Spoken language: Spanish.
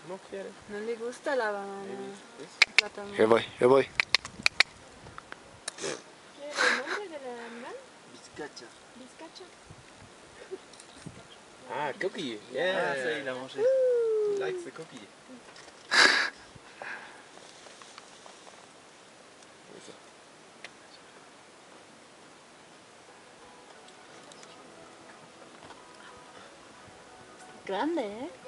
No quiere. No le gusta la banana. Plátano. Yo voy. ¿Qué es el nombre del animal? Vizcacha. Vizcacha. Ah, cookie. Yeah. Ah, sí, la mangé. He likes the cookie. Grande, ¿eh?